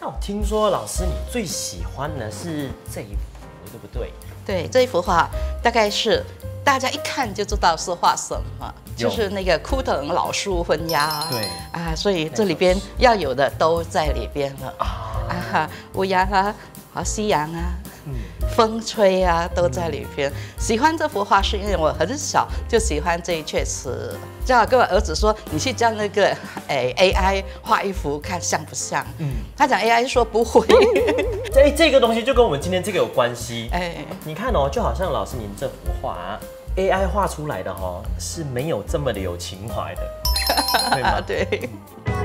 那我听说老师你最喜欢的是这一幅，对不对？ 对，这一幅画大概是大家一看就知道是画什么，就是那个枯藤老树昏鸦。 对啊，所以这里边要有的都在里边了啊，乌鸦啊，夕阳啊。风吹啊，都在里边。喜欢这幅画是因为我很小就喜欢这一阙词，正好跟我儿子说：“你去叫那个AI 画一幅，看像不像？”他讲 AI 说不会。 这个东西就跟我们今天这个有关系。 哎， 你看哦，就好像老师您这幅画AI 画出来的是没有这么的有情怀的，对吗？ 对。